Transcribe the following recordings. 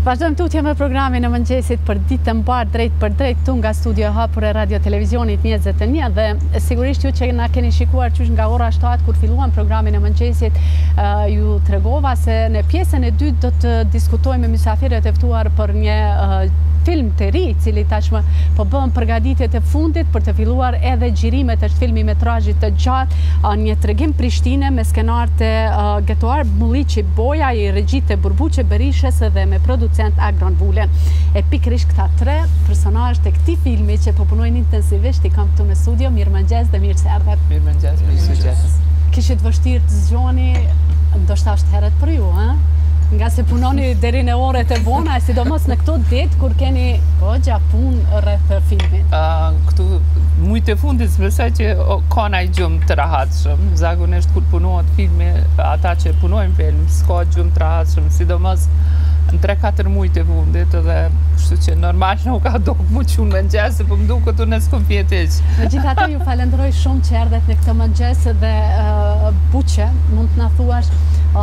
Vazhdojmë tutje me programin e mëngjesit për ditë të mbarë drejt për drejt tu nga studio e hapur e radio televizionit 21 dhe sigurisht ju që na keni shikuar qysh nga ora 7 kur filluan programin e mëngjesit ju tregova se në pjesën e dytë do të diskutojmë me mysafirët e ftuar për një film të ri, cili tashmë po bën përgatitjet e fundit për të filluar edhe xhirimet e filmi metrazhit të gjatë, një tregim Prishtine me skenart e Getoar Mulliçi Boja, i regjit e Burbuqe Berishës dhe me producent Agron Vulen. E pikërisht këta tre personazh të këtij filmi që po punojnë intensivisht i kam këtu në studio. Mirëmëngjes dhe mirë se erdhët. Mirëmëngjes, mirëmëngjes. Kishit vështirë të zgjoni, ndoshta është herët për ju, ëh? Nga se punoni deri në oret e vona, sidomos në këto ditë kur keni goxha punë rreth filmit. Këtu mujtë e fundit besoj që ka një gjumë të rahatshëm. Zakonisht kur punohet filmi, ata që punojnë film, s'ka gjumë të rahatshëm, sidomos në 3-4 mujtë e fundit, dhe kështu që normal nuk ka do mu qunë mëngjes, se po më duket unë s'kom fjetë hiç. Megjithatë ju falenderoj shumë që erdhet në këtë mëngjes dhe Buqe, mund të na thuash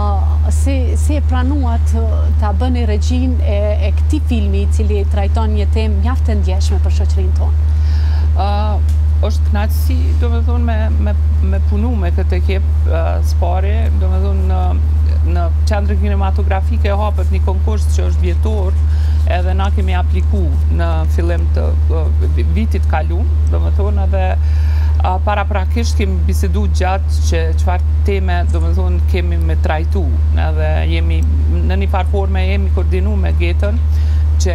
si e pranuat ta bëni regjin e këtij filmi i cili trajton një temë mjaft të ndjeshme për shoqërinë tonë? Është kënaqësi, domethënë me punu me këtë ekip spari, domethënë në qendrën kinematografike e hapet një konkurs që është vjetor, edhe na kemi apliku në fillim të vitit kaluar, domethënë edhe paraprakisht kemi bisedu gjatë që çfarë teme domethënë kemi me trajtu, edhe jemi në një farë forme jemi koordinu me Getën që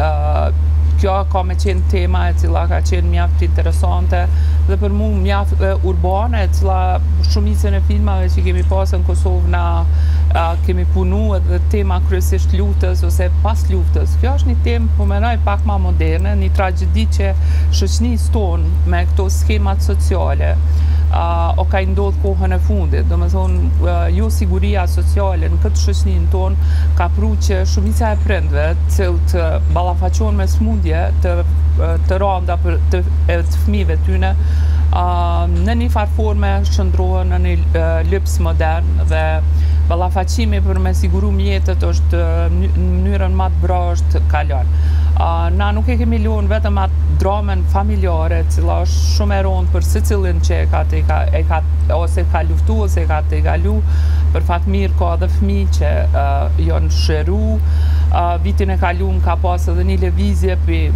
kjo ka me qenë tema e cila ka qenë mjaft interesante dhe për mu mjaft urbane, e cila shumicën e filmave që kemi pasë në Kosovë na kemi punu edhe tema kryesisht luftës ose pas luftës. Kjo është një temë po mendoj pak ma moderne, një tragjedi që shoqënisë tonë me këto skemat sociale o ka ndodhur kohën e fundit. Domethënë jo siguria sociale në këtë shoqëninë tonë ka pru që shumica e prindve cilët ballafaqohen me smundje të rënda të fëmijëve tyne në një farë forme shndrohen në një lyps modern dhe ballafaqimi për me siguru mjetet është në mënyrën më të brazët kalon. Na nuk e kemi lënë vetëm atë dramën familjare, cila është shumë e rëndë për secilin që ose ka luftu ose ka tejgalu. Për fat mirë ka edhe fëmijë që janë shëru. Vitin e kaluar ka pas edhe një lëvizje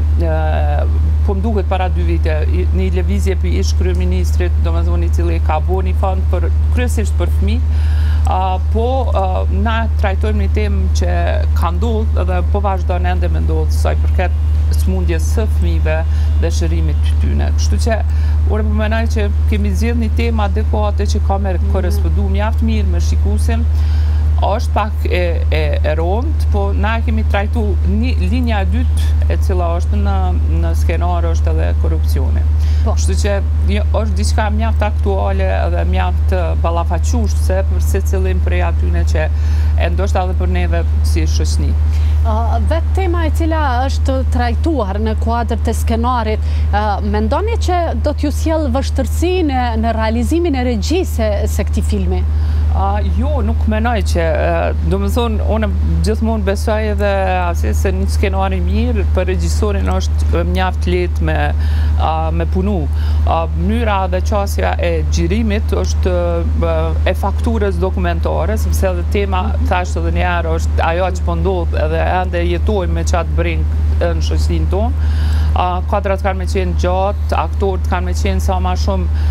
po më duket para 2 vite, një lëvizje për ish kryeministrit, domethënë i cili ka bërë një fond kryesisht për fëmijë. Po na trajtojmë një temë që ka ndodhur dhe po vazhdon ende me ndodhur sa i përket smundjes së fëmijëve dhe shërimit të tyre. Kështu që unë po mendoj që kemi zgjedhur një temë adekuate që ka me korrespondu mjaft mirë me shikuesin. Është pak e rëndë, po na kemi trajtu linja e dytë e cila është në skenar është edhe korrupsioni. Kështu që është diçka mjaft aktuale edhe mjaft ballafaquese për secilin prej atyne që e ndoshta edhe për neve si shoqëni. Vetë tema e cila është trajtuar në kuadër të skenarit, mendoni që do t'ju sjell vështirësi në realizimin e regjisë së këtij filmi? Jo, nuk menoj që, domethënë, unë gjithmonë besoj edhe se një skenar i mirë për regjisorin është mjaft lehtë me punu. Mënyra dhe qasja e xhirimit është e fakturës dokumentare, sepse edhe tema, thashtë edhe një herë, është ajo që po ndodh edhe ende jetojmë me qatë brink në shoqërinë tonë. Kadrat kanë me qenë gjatë, aktorët kanë me qenë sa ma shumë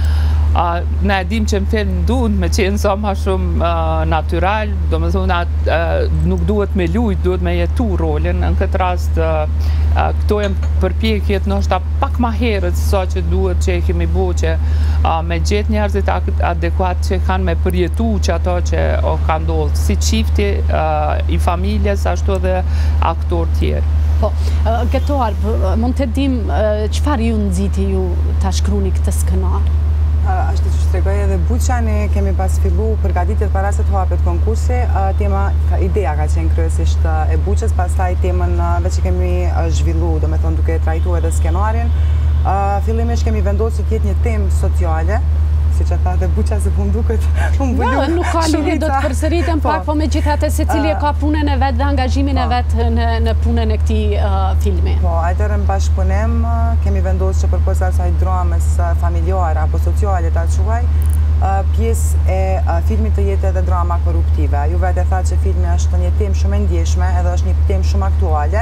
ne e dim që në film duhet me qenë sa ma shumë natyral, domethënë nuk duhet me lujt, duhet me jetu rolin. Në këtë rast këto janë përpjekjet ndoshta pak ma herët sa që duhet që e kemi bu që me gjetë njerëzit adekuat që kanë me përjetu që ato që ka ndodhur, si çifti i familjes ashtu edhe aktor tjerë. Po, Getoar, mund të dim çfarë ju nxiti ju ta shkruani këtë skenar? Ashtu që tregoj edhe Buqa, ne kemi pas fillu përgatitjet para se të hapet konkursi. Ideja ka qenë kryesisht e Buqës, pastaj temën veç që kemi zhvillu, domethënë duke trajtuar edhe skenarin. Fillimisht kemi vendosur të jetë një temë sociale, si që tha dhe buqa se po m'duket nuk ka lidhje, do të përsëritem pak, po me gjithate se cili e ka punën e vetë dhe angazhimin e vetë në punën e këti filmi. Po, atëherë në bashkëpunim kemi vendosur që përposa asaj dramës familjare apo sociale ta quaj, pjesë e filmit të jetë edhe drama korruptive. Ju vetë e tha që filmi është një temë shumë e ndjeshme edhe është një temë shumë aktuale,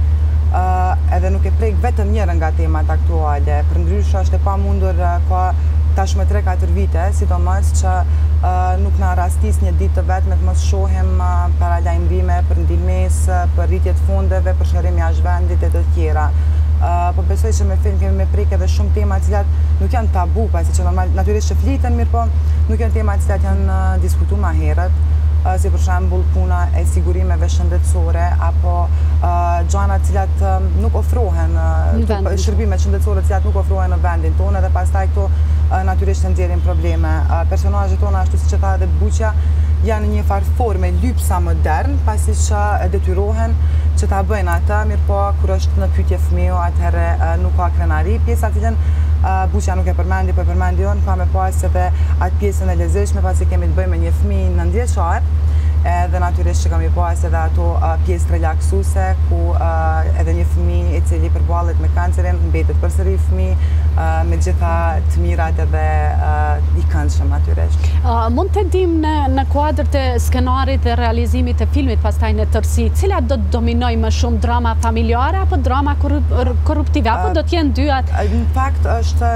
edhe nuk e prek vetëm njërën nga temat aktuale, përndryshe është e pamundur ka tashmë 3-4 vite, sidomos që nuk na rastis një ditë të vetme të mos shohim para lajmërime për ndihmes, për rritje të fondeve, për shërim jashtë vendit e të tjera. Po besoj që me film kemi me prek edhe shumë tema cilat nuk janë tabu, pasi që natyrisht që fliten mirë, po nuk janë tema cilat janë diskutu ma herët, si për shembull puna e sigurimeve shëndetësore apo gjana cilat nuk ofrohen, shërbimet shëndetësore cilat nuk ofrohen në vendin tonë, dhe pastaj këto natyrisht nxjerrin probleme. Personazhet tona, ashtu siç e tha edhe Buqja, janë një farë forme lypsa modern, pasi që detyrohen që ta bëjnë ata, mirë po kur është në pyetje fëmiu, atëherë nuk ka krenari. Pjesa cilën Buqja nuk e përmendi, po e përmendi unë, ka me pas edhe atë pjesën e lezetshme, pasi kemi të bëjmë me një fëmijë 9 vjeçar, edhe natyrisht që kemi pas edhe ato pjesë relaksuse, ku edhe një fëmijë i cili përballet me kancerin mbetet përsëri fëmijë, me gjitha të mirat edhe i këndshëm natyrisht. Mund të dim në kuadër të skenarit dhe realizimit të filmit pastaj në tërësi, cilat do të dominoj më shumë, drama familjare apo drama korruptive, apo do t'jenë dyat? Në fakt është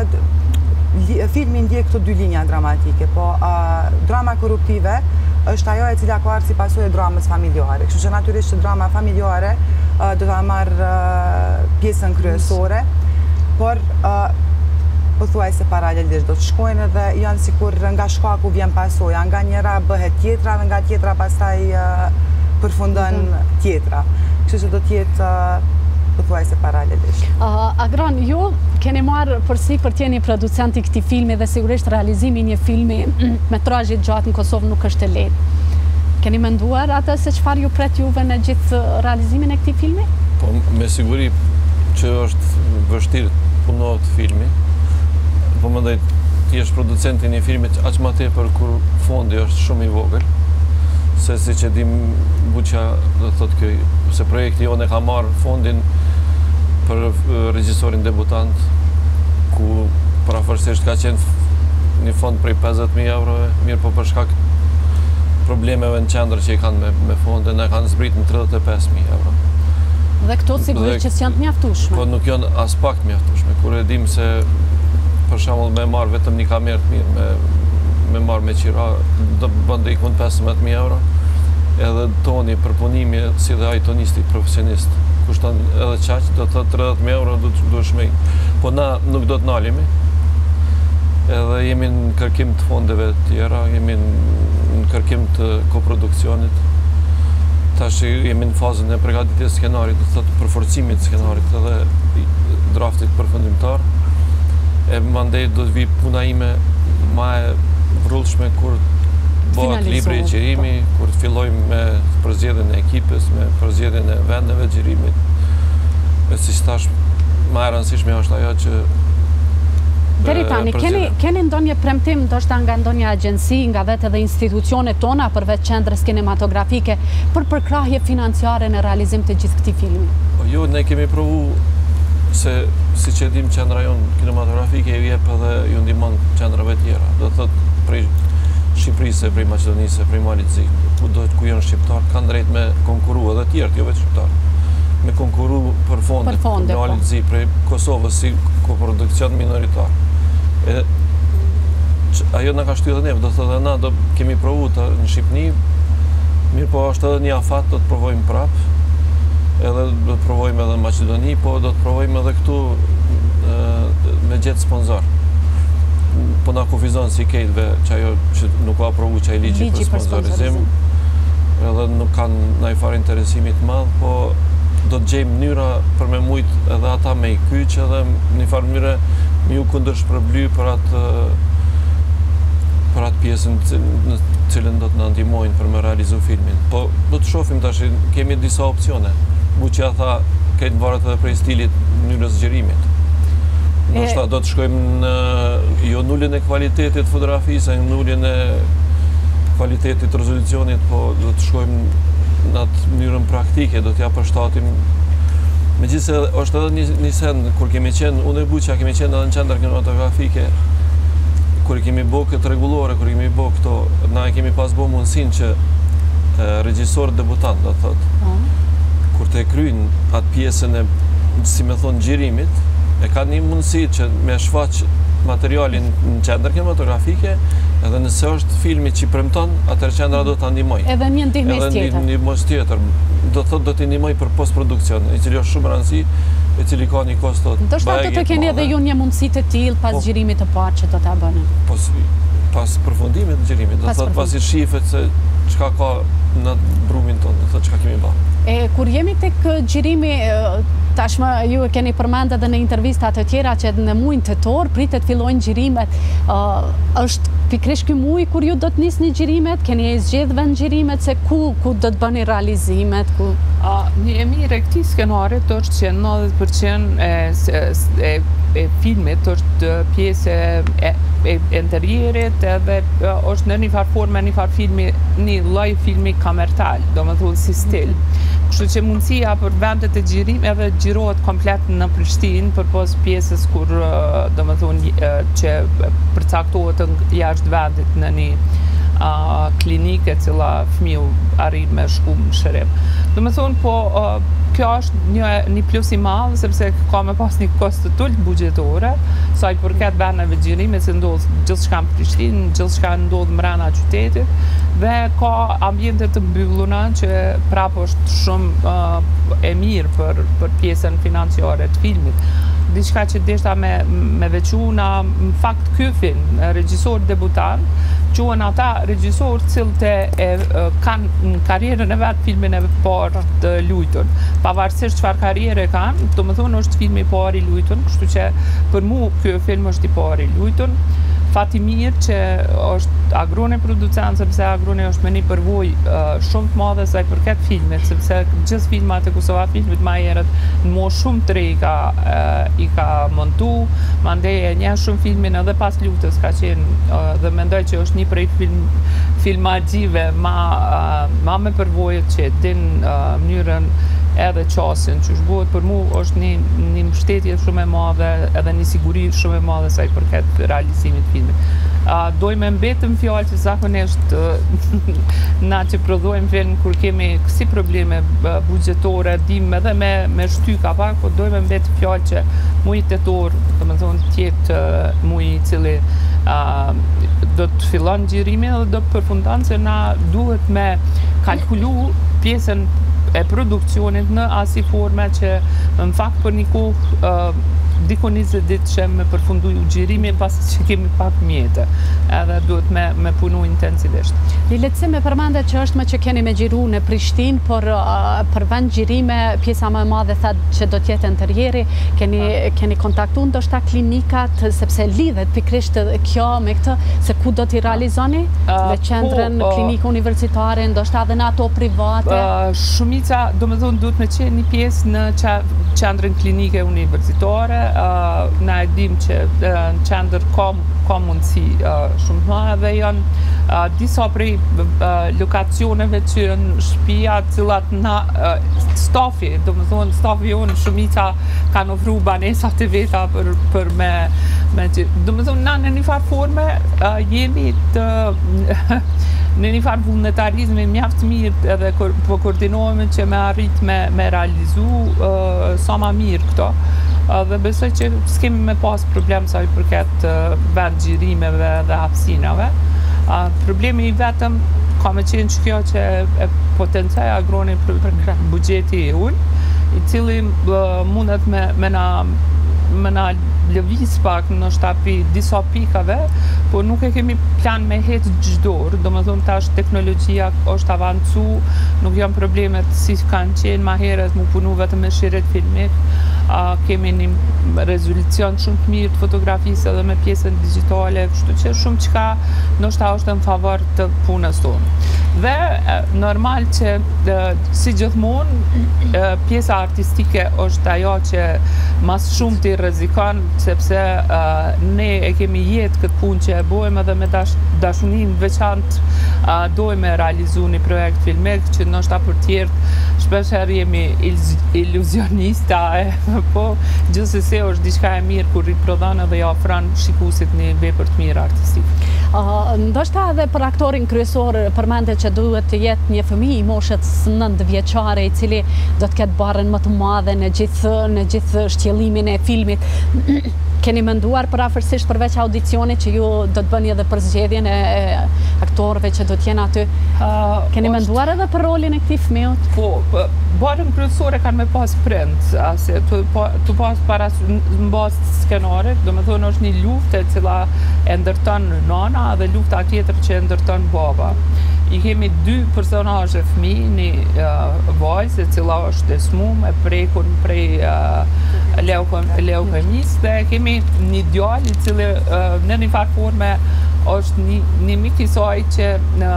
filmi ndjek këto dy linja dramatike, po drama korruptive është ajo e cila ka ardhur si pasojë e dramës familjare. Kështu që natyrisht që drama familjare do ta marrë pjesën kryesore, por pothuajse paralelisht do të shkojnë edhe janë sikur nga shkaku vjen pasojë, nga njëra bëhet tjetra dhe nga tjetra pastaj përfundon tjetra. Kështu që do të jetë pothuajse paralelisht. Agron, ju keni marrë përsi për t'jeni producenti këtij filmi dhe sigurisht realizimi një filmi metrazhi gjatë në Kosovë nuk është e lehtë. Keni menduar atë se çfarë ju pret juve në gjithë realizimin e këtij filmi? Po me siguri që është vështirë punohet filmi. Po mendoj ti je producenti i një filmi aq më tepër kur fondi është shumë i vogël. Se si që dim Buqja do të thotë se projekti jonë e ka marrë fondin për regjisorin debutant, ku parafërsisht ka qenë një fond prej 50.000 euro, mirë po për shkak problemeve në qendër që i kanë me fondin, e kanë zbrit në 35.000 euro. Dhe këto sigurisht që s'janë të mjaftueshme. Po nuk janë as pak të mjaftueshme, kur e dim se për shembull me marrë vetëm një kamerë të mirë, me marrë me qira, do bën deri kund 15.000 euro, edhe toni për punimi si dhe ai tonisti profesionist kushton edhe qaq, do të thotë 30.000 euro do shmej. Po na nuk do të nalemi, edhe jemi në kërkim të fondeve të tjera, jemi në kërkim të koproduksionit. Tash jemi në fazën e përgatitjes skenarit, do të thotë përforcimit të skenarit edhe draftit përfundimtar. E mandej do të vi puna ime ma e vrullshme kur bëhet libri i xhirimi, kur të fillojmë me përzgjedhjen e ekipës, me përzgjedhjen e vendeve të xhirimit. E si thash, më e rëndësishme është ajo që deri tani, keni ndonjë premtim ndoshta nga ndonjë agjenci, nga vetë edhe institucionet tona përveç qendrës kinematografike për përkrahje financiare në realizim të gjithë këtij filmi? Po jo, ne kemi provu se siç e dim qendra jonë kinematografike ju jep edhe ju ndihmon qendrave tjera. Do thotë prej Shqipërisë, prej Maqedonisë, prej Malit Zi, ku janë shqiptar, kanë drejt me konkuru edhe tjerë, jo vetë shqiptar. Me konkuru për fonde, Malit Zi, prej Kosovës si koproduksion minoritar. Ajo na ka shtyr edhe neve, do thotë na do kemi provu në Shqipëni, mirë po është edhe një afat, do të provojmë prapë. Edhe do të provojmë edhe në Maqedoni, po do të provojmë edhe këtu me gjetë sponsor. Po na kufizon si kejtve që ajo që nuk ka provu që ai ligji për sponsorizim, edhe nuk kanë ndonjë farë interesimi të madh, po do të gjejmë mënyra për me mujt edhe ata me i kyç, edhe në një farë mënyre me ju kundërshpërbly për atë pjesën në cilën do të na ndihmojnë për me realizu filmin. Po do të shohim tash, kemi disa opsione. Buqja tha, këtë varet edhe prej stilit mënyrës zgjerimit. Ndoshta do të shkojmë në jo nullin e kualitetit fotografisë, në nullin e kualitetit rezolucionit, po do të shkojmë në atë mënyrën praktike, do t'ja përshtatim. Megjithëse është edhe një send kur kemi qenë, unë e Buqja kemi qenë edhe në qendër kinematografike, kur kemi bo këtë rregullore, kur kemi bo këto, na e kemi pas bo mundësinë që regjisorët debutant, do të thotë, kur të kryjnë atë pjesën e, si me thonë, xhirimit, e ka një mundësi që me shfaq materialin në qendër kinematografike, edhe nëse është filmi që i premton, atër qendra do të ndihmoj. Edhe një ndihmes tjetër. Edhe një ndihmes tjetër. Do të thotë do të ndihmoj për post-produksion, i cili është shumë rëndësi, i cili ka një kostot. Ndoshta do të keni edhe ju një mundësi të tillë pas xhirimit të parë që do ta bëni. Pas përfundimit të xhirimit, do të thotë pasi shifet se çka ka në brumin tonë, do të thotë çka kemi bërë. Kur jemi tek xhirimi, tashmë ju e keni përmendur edhe në intervistat të tjera që në muajin tetor pritet fillojnë xhirimet. Është pikërisht ky muaj kur ju do të nisni xhirimet? Keni zgjedhur vend xhirimet se ku do të bëni realizimet? Një e mirë e këtij skenarit është që 90% e filmit është pjesë e interierit, edhe është në një farë forme, një farë filmi, një lloj filmi kamertal, domethënë si stil. Kështu që mundësia për vendet e xhirim edhe xhirohet komplet në Prishtinë përpos pjesës kur domethënë që përcaktohet jashtë vendit në një klinike e cila fëmiu arrin me shku në shërim. Domethënë po kjo është një plus i madh sepse ka me pas një kost të ulët buxhetore, sa i përket vendeve xhirimi se ndodh gjithçka në Prishtinë, gjithçka ndodh brenda qytetit dhe ka ambiente të mbyllura që prapë është shumë e mirë për pjesën financiare të filmit. Diçka që deshta me veçu në fakt ky film, regjisor debutant, quhen ata regjisor cilët kanë në karrierën e vet filmin e parë të luajtur. Pavarësisht çfarë karriere kanë, domethënë është filmi i parë i luajtur, kështu që për mua ky film është i parë i luajtur. Fati mirë që është Agroni producent, sepse Agroni është me një përvojë shumë të madhe sa i përket filmit, sepse gjithë filmat e Kosova Filmit më herët në moshë shumë të re i ka montu, mandej e njeh shumë filmin edhe pas luftës ka qenë dhe mendoj që është një prej filmagjive ma me përvojët që din mënyrën edhe qasin që shbohet për mu është një mbështetje shumë e madhe edhe një siguri shumë e madhe sa i përket realizimit filmit. Dojmë mbetëm fjalë që zakonisht na që prodhojmë film kur kemi kësi probleme buxhetore, dim edhe me shtyka pak, po dojmë mbetëm fjalë që muaji tetor, domethënë tjetë muaji i cili do të fillon xhirimin dhe do të përfundon se na duhet me kalkulu pjesën e produksionit në asi forme që në fakt për një kohë diku 20 ditë që me përfundu xhirimi pasi që kemi pak mjete edhe duhet me punu intensivisht. Lilet si me përmendet që është me që keni me xhiru në Prishtinë, por për vend xhirime pjesa më e madhe thatë që do t'jetë interjeri, keni kontaktu ndoshta klinikat sepse lidhet pikrisht kjo me këtë se ku do t'i realizoni? Në qendrën klinikë universitare, ndoshta edhe në ato private? Shumica, domethënë duhet me qenë një pjesë në qendrën klinike universitare. Na e dim që në qendër ka mundësi shumë të mëdha dhe janë disa prej lokacioneve që janë shtëpia cilat na stafi, domethënë stafi jonë shumica kanë ofruar banesa të veta për me domethënë na në një farë forme jemi të në një farë vullnetarizmi mjaft mirë edhe po koordinohemi që me arrit me realizu sa ma mirë këto. Dhe besoj që s'kemi me pas problem sa i përket vend xhirimeve dhe hapësinave. Problemi i vetëm ka me qenë që kjo që e potencoj Agroni për buxheti i ullë, i cili mundet me na lëviz pak në shtapi disa pikave, por nuk e kemi plan me hetë çdor, domethënë tash teknologjia është avancu, nuk janë problemet si kanë qenë ma herët mu punu vetëm me shiret filmik, kemi një rezolucion shumë të mirë të fotografisë edhe me pjesën digjitale, kështu që shumë çka ndoshta është në favor të punës tonë. Dhe normal që si gjithmonë pjesa artistike është ajo që mas shumë të rrezikon, sepse ne e kemi jetë këtë punë që e bojmë edhe me dashunin veçantë dojmë e realizu një projekt filmik që ndoshta për tjertë shpesher jemi iluzionista, po gjithsesi është diçka e mirë kur i prodhon edhe ja ofron shikuesit një vepër të mirë artistike. Ndoshta edhe për aktorin kryesor përmendet që duhet të jetë një fëmijë i moshës 9 vjeçare i cili do të ketë barrën më të madhe në gjithë shtjellimin e filmit. Keni menduar parafërsisht përveç audicionit që ju do të bëni edhe për zgjedhjen e aktorëve që do të jenë aty. Keni menduar edhe për rolin e këtij fëmijët? Po, barën kryesore kanë me pas prind, ase të pas para në bazë skenarit, domethënë është një luftë e cila e ndërton nana dhe lufta tjetër që e ndërton baba. I kemi 2 personazhe fëmijë, një vajzë e cila është e smumë, e prekur prej leukemisë dhe kemi një djalë i cili në një farë forme është një mik i saj që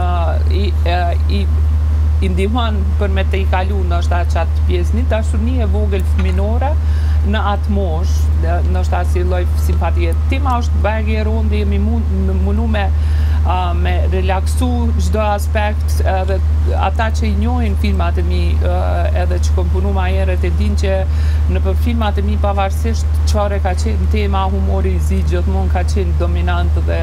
i ndihmon për me të i kalu ndoshta qatë pjesë një dashuri e vogël fëminore në atë moshë, ndoshta si lloj simpatie. Tema është bagi e rëndë, jemi mundu me relaksu çdo aspekt, edhe ata që i njohin filmat e mi edhe që kom punu ma herët e din që në për filmat e mi pavarësisht çfarë ka qenë tema, humori i zi gjithmonë ka qenë dominant dhe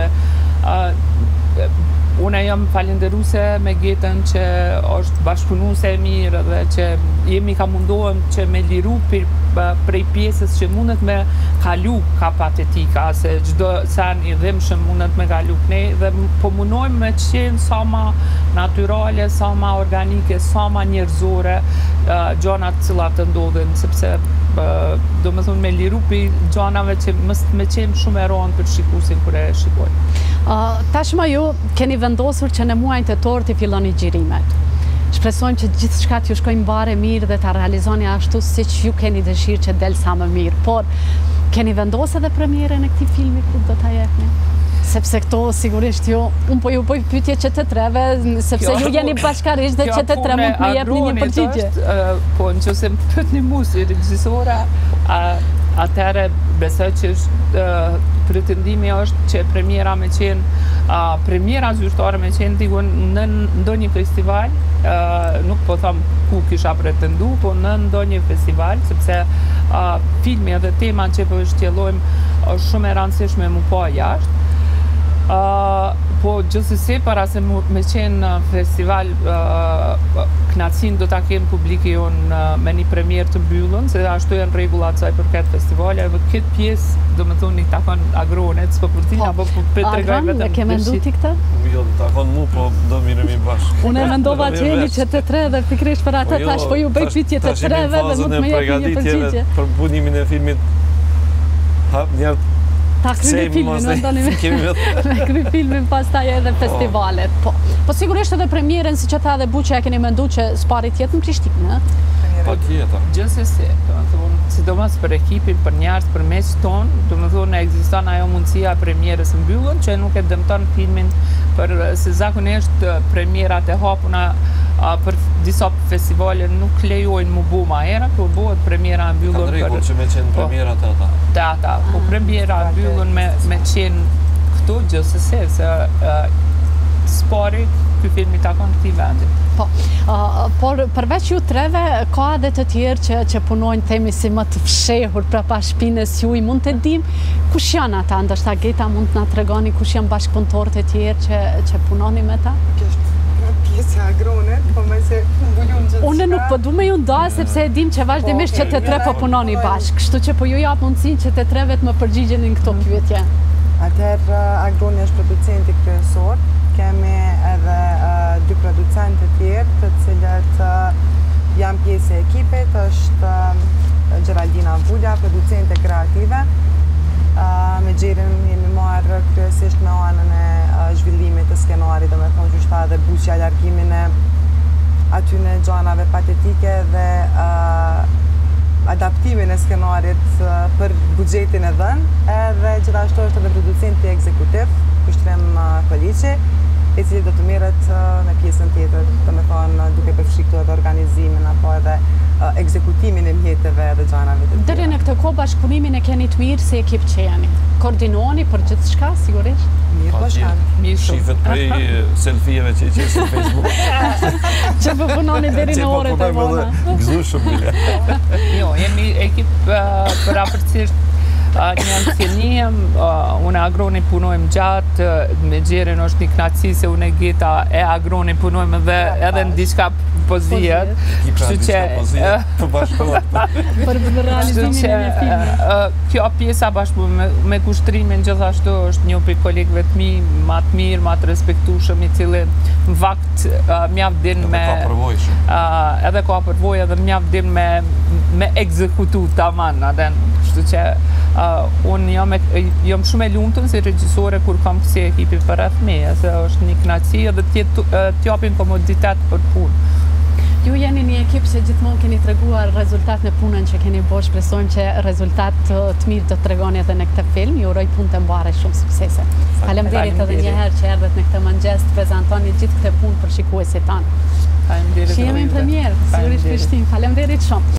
Unë jam falenderuse me Getën që është bashkëpunuese e mirë dhe që jemi ka mundohem që me liru prej pjesës që mundet me kalu ka patetika, se çdo sen i dhimbshëm mundet me kalu ne dhe po munojmë me qenë sa ma natyrale, sa ma organike, sa ma njerëzore gjanat cilat të ndodhin, sepse do me thonë me liru për gjanave që mështë me qenë shumë e ronë për shikusin kër e shikoj. Tashmë ju keni vendosur që në muajin tetor të filloni xhirimet. Shpresojmë që gjithë shka t'ju shkojnë bare mirë dhe t'a realizoni ashtu si që ju keni dëshirë që del sa më mirë. Por, keni vendosur edhe premierën e këtij filmi ku do t'a jepni? Sepse këto sigurisht ju, unë po ju bëj pyetje që të treve, sepse ju jeni bashkarisht dhe që të tre mund me jepni një përgjigje. Po, nëse më pyetni mua si regjisore, atëherë besoj që pretendimi është që premiera me qenë premiera zyrtare me qenë digun në ndonjë festival, nuk po them ku kisha pretendu, po në ndonjë festival, sepse filmi edhe tema që po shtjellojmë është shumë e rëndësishme më pa jashtë. Po gjithsesi para se me qenë festival knacin do ta kemë publiki jonë me një premier të mbyllën, se ashtu janë rregullat saj për këtë festival, edhe këtë pjesë do me thonë i takon Agronet, s'po përtin, apo për tregoj vetëm. Agron, ke mendu ti këtë? Jo, do takon mu, po do mirëmi bashkë. Unë e mendova që jeni që të tre dhe pikrisht për atë tash, po ju bëj pyetje të treve dhe nuk më jepni një përgjigje. Për punimin e filmit, njerë ta kryni filmin, në ndoni me kry filmin pas taj edhe festivalet. Po sigurisht edhe premierën, si që tha dhe Buqja, e keni mendu që s'pari tjetë në Prishtinë, në? Po tjetër. Gjithsesi, sidomos për ekipin, për njerëz, për mes tonë, do më thonë ekziston ajo mundësia premierës mbyllën, që nuk e dëmton filmin, se zakonisht premierat e hapuna për disa festivale nuk lejojnë mu bu ma herë, po bëhet premiera mbyllën. Kanë rregull që me qenë premierat e ata. Të ata, po premiera mbyllën me qenë këtu gjithsesi, se spari ky filmi takon këtij vendi. Po, por përveç ju treve, ka edhe të tjerë që punojnë themi si më të fshehur prapa shpinës juaj, mund të dim kush janë ata, ndoshta Geta mund të na tregoni kush janë bashkëpunëtorët e tjerë që punoni me ta? Pjesë Agronet, po me se mbulun gjithë. Unë nuk po du me ju nda, sepse e dim që vazhdimisht që të tre po punoni bashkë, kështu që po ju jap mundësinë që të treve të më përgjigjenin këto pyetje. Atëherë Agroni është producenti kryesor, kemi edhe 2 producentë të tjerë, të cilët janë pjesë e ekipit, është Geraldina Vulja, producente kreative. Me Gjerin jemi marrë kryesisht me anën e zhvillimit të skenarit, dhe me thonë gjyshta dhe Buqja largimin e aty në gjanave patetike dhe adaptimin ekipin e skenarit për buxhetin e dhënë, edhe gjithashtu është edhe producenti ekzekutiv, Kushtrim Koliqi, i cili do të merret me pjesën tjetër, domethënë duke përfshirë këtu edhe organizimin apo edhe ekzekutimin e mjeteve dhe gjanave të tjera. Deri në këtë kohë bashkëpunimin e keni të mirë si ekip që jeni. Koordinoni për gjithçka, sigurisht? Mirë bashkë. Shifet prej selfieve që i qesin në Facebook. Që përpunoni deri në orët e vona. Gëzushëm. Jo, jemi ekip përafërsisht një që njëm, unë agroni punojmë gjatë, me Gjerin është një knatësi se unë e Geta e agroni punojmë edhe në diçka pozijet. Kështu që për bashkohet. Për realizimin e një filmi. Kjo pjesa bashkë me kushtrimin gjithashtu është një për kolegëve të mi, ma të mirë, ma të respektushëm, i cili në vakt mjaftë din me... Edhe ka përvoj edhe mjaftë din me ekzekutu të aman. Kështu që unë jam shumë e lumtun si regjisore kur kam kësi ekipi për rreth meje, se është një knatësi edhe t'japin komoditet për punë. Ju jeni një ekip që gjithmonë keni treguar rezultat në punën që keni bërë, shpresojmë që rezultat të mirë do të tregoni edhe në këtë film. Ju uroj punë të mbare, shumë suksese. Faleminderit edhe një herë që erdhët në këtë mëngjes të prezantoni gjithë këtë punë për shikuesit tanë. Faleminderit. Që jemi në premierë, sigurisht Krishtinë. Faleminderit shumë.